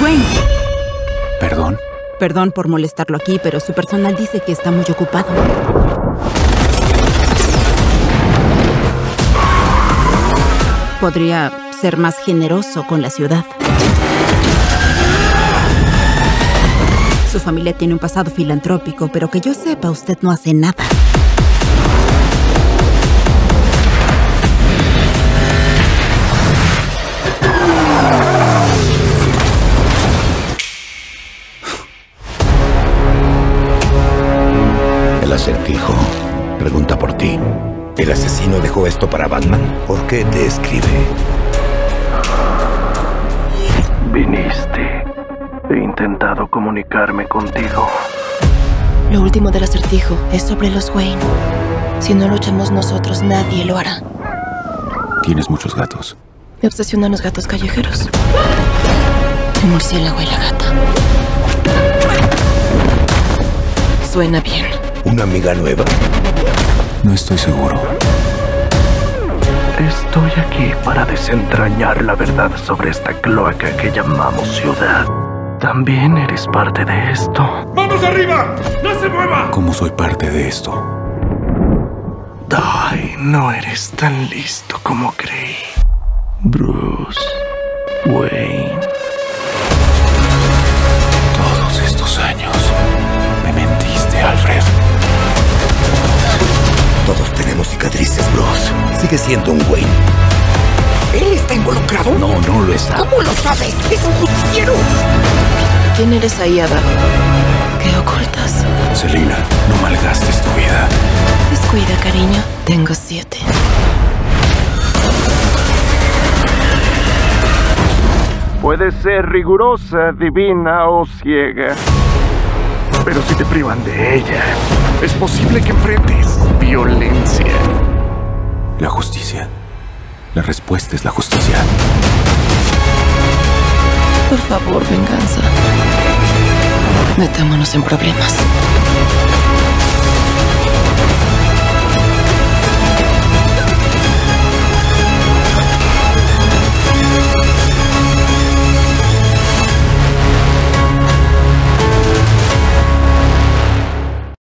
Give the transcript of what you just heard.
Wayne. ¿Perdón? Perdón por molestarlo aquí, pero su personal dice que está muy ocupado. Podría ser más generoso con la ciudad. Su familia tiene un pasado filantrópico, pero que yo sepa, usted no hace nada. El acertijo pregunta por ti. ¿El asesino dejó esto para Batman? ¿Por qué te escribe? Viniste. He intentado comunicarme contigo. Lo último del acertijo es sobre los Wayne. Si no luchamos nosotros, nadie lo hará. Tienes muchos gatos. Me obsesionan los gatos callejeros. El murciélago y la gata. Suena bien. ¿Una amiga nueva? No estoy seguro. Estoy aquí para desentrañar la verdad sobre esta cloaca que llamamos ciudad. ¿También eres parte de esto? ¡Manos arriba! ¡No se mueva! ¿Cómo soy parte de esto? Ay, no eres tan listo como creí. Bruce Wayne. Todos estos años me mentiste, Alfred. Todos tenemos cicatrices, Bruce. Sigue siendo un Wayne. ¿Él está involucrado? No, no lo está. ¿Cómo lo sabes? ¡Es un justiciero! ¿Quién eres ahí abajo? ¿Qué ocultas? Selina, no malgastes tu vida. Descuida, cariño. Tengo 7. Puede ser rigurosa, divina o ciega. Pero si te privan de ella, es posible que enfrentes violencia. La justicia. La respuesta es la justicia. Por favor, venganza. Metámonos en problemas.